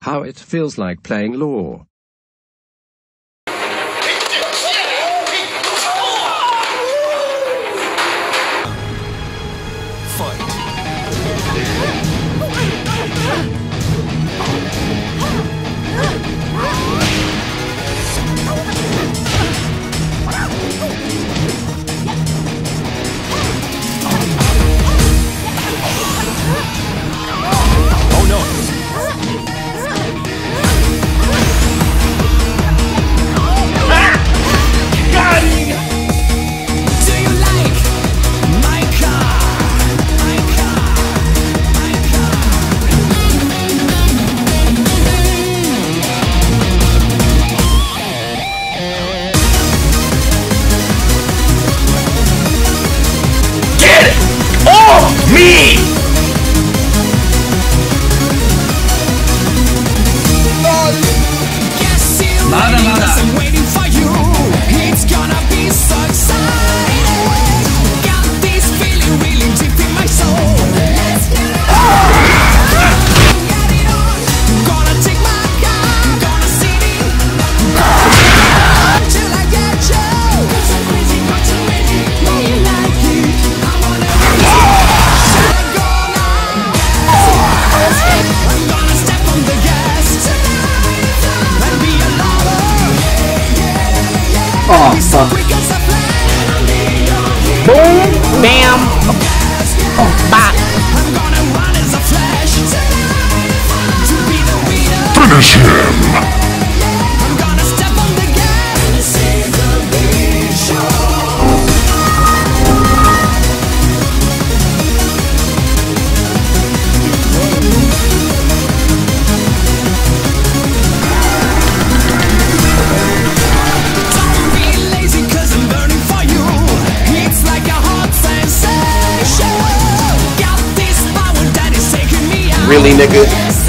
How it feels like playing law. Me! I'm waiting for you. It's gonna be so exciting. Got this feeling really deep in my soul. Let's get it on. Get it on. Gonna take my car, gonna sit in. Till I get you. Got some crazy, yeah, you like it. I wanna I'm gonna step on the gas and be a lover. Oh, fuck. Boom, bam, bop. I'm gonna run as a flash to be the winner. Finish him! I'm gonna step on the gas and save the big show. Really, nigga?